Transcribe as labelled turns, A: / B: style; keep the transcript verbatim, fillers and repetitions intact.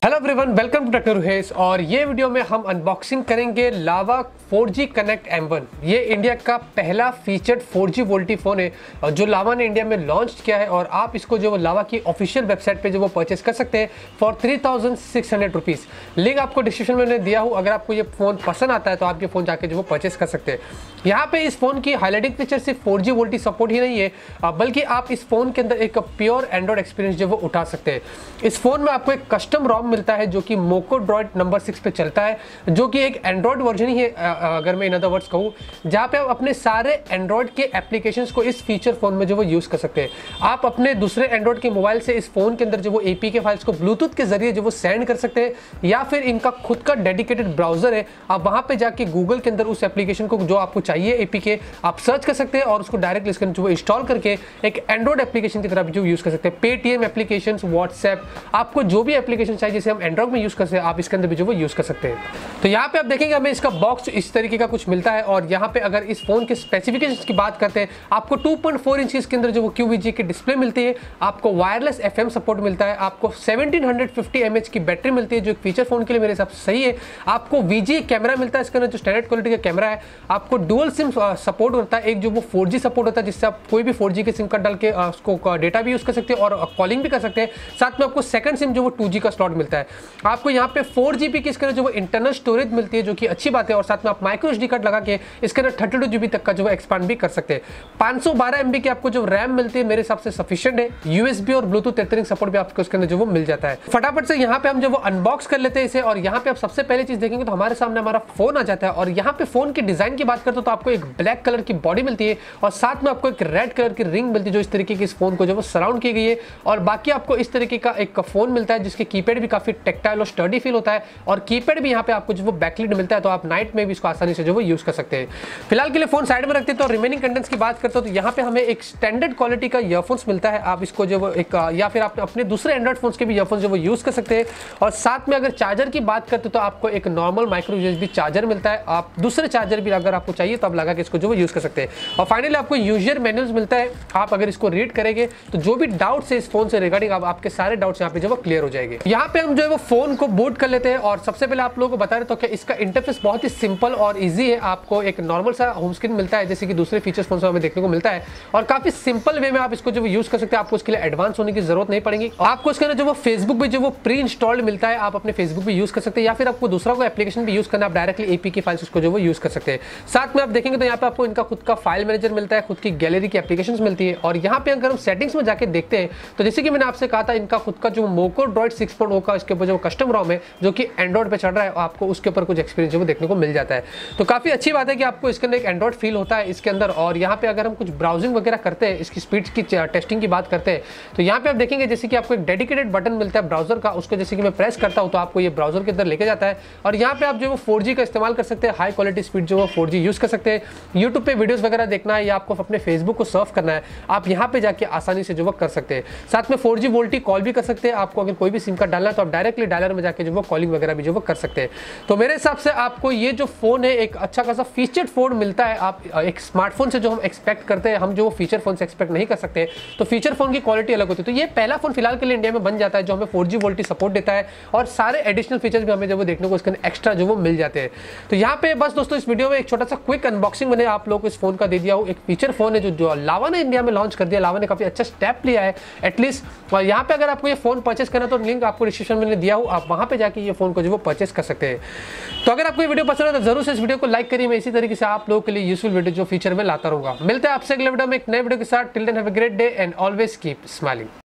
A: Hello everyone, welcome to Techno Ruhesh. और ये वीडियो में हम अनबॉक्सिंग करेंगे Lava four G connect M one. ये इंडिया का पहला featured four G VoLTE phone है जो लावा ने इंडिया में लॉन्च किया है। और आप इसको जो लावा की ऑफिशियल वेबसाइट पे जो वो परचेस कर सकते हैं for three thousand six hundred rupees. Link आपको डिस्क्रिप्शन में दिया हूँ। अगर आपको ये फ़ोन पसंद आता है तो आप ये फ़ोन जाके जो वो परचेस कर सकते हैं। यहाँ पे इस फ़ोन की हाईलाइटिंग फीचर सिर्फ फोर जी वोल्टी सपोर्ट ही नहीं है, बल्कि आप इस फ़ोन के अंदर एक प्योर एंड्रॉइड एक्सपीरियंस जो वो उठा सकते हैं। इस फ़ोन में आपको एक कस्टम रॉम मिलता है जो कि मोको ड्रॉइड नंबर सिक्स पे चलता है, जो कि एक एंड्रॉइड वर्जन ही है अगर मैं इन अदर वर्ड्स कहूँ, जहाँ पे आप अपने सारे एंड्रॉइड के एप्लीकेशंस को इस फीचर फोन में जो वो यूज़ कर सकते हैं। आप अपने दूसरे एंड्रॉइड के मोबाइल से इस फोन के अंदर जो वो एपीके फाइल्स को ब्लूटूथ के जरिए जो वो सेंड कर सकते हैं, या फिर इनका खुद का डेडिकेटेड ब्राउजर है, आप वहाँ पे जाके गूगल के अंदर उस एप्लीकेशन को जो आपको चाहिए एपीके आप सर्च कर सकते हैं और उसको डायरेक्टली इसके अंदर जो इंस्टॉल करके एक एंड्रॉइड एप्लीकेशन की तरह जो यूज़ कर सकते हैं। पेटीएम एप्लीकेशन, व्हाट्सएप, आपको जो भी एप्लीकेशन चाहिए जिसे हम एंड्रॉइड में यूज़ कर सकते हैं आप इसके अंदर भी जो वो यूज़ कर सकते हैं। तो यहाँ पे आप देखेंगे हमें इसका बॉक्स इस तरीके का कुछ मिलता है। और यहाँ पे अगर इस फोन के स्पेसिफिकेशंस की बात करते हैं, आपको टू पॉइंट फोर इंचेस के अंदर जो वो क्यूवीजी की डिस्प्ले मिलती है, आपको वायरलेस एफएम सपोर्ट मिलता है, आपको सेवनटीन फिफ्टी एमएच की बैटरी मिलती है जो एक फीचर फोन के लिए मेरे हिसाब से सही है। आपको वीजी कैमरा मिलता है इसके अंदर जो स्टैंडर्ड क्वालिटी का कैमरा है। आपको डुअल सिम सपोर्ट होता है, एक जो वो फोर जी सपोर्ट होता है जिससे आप कोई भी फोर जी के सिम कार्ड डाल के उसको डेटा भी यूज़ कर सकते हैं और कॉलिंग भी कर सकते हैं। साथ में आपको सेकंड सिम जो वो टू जी का स्लॉट मिलता है। आपको यहाँ पे फोर जीबी की इसके अंदर जो वो इंटरनल स्टोरेज मिलती है जो कि अच्छी बात है। और साथ में आप माइक्रो एसडी कार्ड लगा के इसके अंदर थर्टी टू जीबी तक का जो वो एक्सपांड भी कर सकते हैं। पाँच सौ बारह एमबी की आपको जो रैम मिलती है मेरे हिसाब से सफिशिएंट है। यूएसबी और ब्लूटूथ टेथरिंग सपोर्ट भी आपको इसके अंदर जो वो मिल जाता है। फटाफट से यहाँ पे हम जो वो अनबॉक्स कर लेते हैं इसे। और यहाँ पे आप सबसे पहले चीज देखेंगे तो हमारे सामने हमारा फोन आ जाता है। और यहाँ पे फोन की डिजाइन की बात करते हो तो आपको एक ब्लैक कलर की बॉडी मिलती है और साथ में आपको एक रेड कलर की रिंग मिलती है जो इस तरीके की इस फोन को जो वो सराउंड की गई है। और बाकी आपको इस तरीके का एक फोन मिलता है जिसके कीपैड भी काफी टेक्टाइल और स्टर्डी फील होता है। और कीपैड भी यहाँ पे आपको जो वो बैकलिट मिलता है, तो आप नाइट में भी इसको आसानी से जो वो यूज कर सकते हैं। फिलहाल के लिए फोन साइड में रखते हैं। तो रिमेनिंग कंटेंट्स की बात करते हो तो यहाँ पे हमें एक स्टैंडर्ड क्वालिटी का ईयरफोन्स मिलता है। आप इसको जो वो एक या फिर आप अपने दूसरे एंड्रॉइड फोन्स के भी ईयरफोन्स जो वो यूज कर सकते हैं। और साथ में अगर चार्जर की बात करते हो तो आपको एक नॉर्मल माइक्रो यूएसबी चार्जर मिलता है। आप दूसरे चार्जर भी अगर आपको चाहिए तो आप लगा के इसको जो वो यूज कर सकते हैं। और फाइनली आपको यूजर मैनुअल्स मिलता है। आप अगर इसको रीड करेंगे तो जो भी डाउट्स है इस फोन से रिगार्डिंग आप, आपके सारे डाउट्स यहाँ पे जो वो क्लियर हो जाएंगे। यहाँ पे हम जो है वो फोन को बूट कर लेते हैं। और सबसे पहले आप लोगों को बता रहे तो क्या इसका इंटरफेस बहुत ही सिंपल और इजी है। आपको एक नॉर्मल सा होम स्क्रीन मिलता है जैसे कि दूसरे फीचर्स फोन से हमें देखने को मिलता है। और काफी सिंपल वे में आप इसको जो यूज कर सकते हैं। आपको इसके लिए एडवांस होने की जरूरत नहीं पड़ेगी। आपको इसके अंदर जो वो फेसबुक भी जो वो प्री इंस्टॉल्ड मिलता है, आप अपने फेसबुक भी यूज कर सकते हैं। या फिर आपको दूसरा कोई एप्लीकेशन भी यूज करना, आप डायरेक्टली एपीके फाइल्स उसको जो वो यूज कर सकते हैं। साथ में आप देखेंगे तो यहाँ पे आपको इनका खुद का फाइल मैनेजर मिलता है, खुद की गैलरी की एप्लीकेशंस मिलती है। और यहाँ पे अगर हम सेटिंग्स में जाके देखते हैं तो जैसे कि मैंने आपसे कहा था, इनका खुद का जो मोको ड्रॉइड सिक्स पॉइंट ओ का इसके ऊपर जो कस्टम रॉम है जो कि एंड्रॉइड पे चल रहा है, आपको उसके ऊपर कुछ एक्सपीरियंस जो वो देखने को मिल जाता है। तो काफी अच्छी बात है कि आपको इसके अंदर एक एंड्रॉइड फील होता है इसके अंदर। और यहाँ पे अगर हम कुछ ब्राउजिंग वगैरह करते हैं, इसकी स्पीड की टेस्टिंग की बात करते हैं तो यहाँ पे आप देखेंगे जैसे कि आपको एक डेडिकेटेड बटन मिलता है ब्राउजर का, उसको जैसे कि मैं प्रेस करता हूँ तो आपको ये ब्राउजर के अंदर लेके जाता है। और यहाँ पे आप जो वो फोर जी का इस्तेमाल कर सकते हैं, हाई क्वालिटी स्पीड जो वो फोर जी यूज कर सकते हैं। यूट्यूब पे वीडियोस वगैरह देखना है या आपको अपने फेसबुक को सर्फ करना है, आप यहाँ पे जाके आसानी से जो वो कर सकते हैं। साथ में फोर जी वोल्टी कॉल भी कर सकते हैं। आपको अगर कोई भी सिम कार्ड डालना है तो आप डायरेक्टली डायलर में जाके जो वो कॉलिंग वगैरह भी जो वो कर सकते हैं। तो मेरे हिसाब से आपको ये जो फोन है एक अच्छा खासा फीचर्ड फोन मिलता है। आप एक स्मार्टफोन से जो हम एक्सपेक्ट करते हैं, हम जो फीचर फोन से एक्सपेक्ट नहीं कर सकते, तो फीचर फोन की क्वालिटी अलग होती है। तो ये पहला फोन फिलहाल के लिए इंडिया में बन जाता है जो हमें फोर जी वोल्टी सपोर्ट देता है। और सारे एडिशनल फीचर्स भी हमें जो वो देखने को इसके एक्स्ट्रा जो वो मिल जाते हैं। तो यहाँ पे बस दोस्तों इस वीडियो में एक छोटा सा क्विक अनबॉक्सिंग मैंने आप लोगों को इस फोन का दे दिया हूँ। एक फीचर फोन है जो जो लावा ने इंडिया में लॉन्च कर दिया। लावा ने काफी अच्छा स्टेप लिया है एटलीस्ट। और यहाँ पे अगर आपको ये फोन परचेस करना तो लिंक आपको डिस्क्रिप्शन में दिया हूँ, आप वहाँ पे जाके ये फोन को जो वो परचेस कर सकते हैं। तो अगर आपको ये वीडियो पसंद है तो जरूर से इस वीडियो को लाइक करिए। मैं इसी तरीके से आप लोगों के लिए यूजफुल वीडियो जो फीचर में लाता रहूंगा। मिलते हैं आपसे अगले वीडियो में एक नए वीडियो के साथ। Till then have a great day and always keep smiling.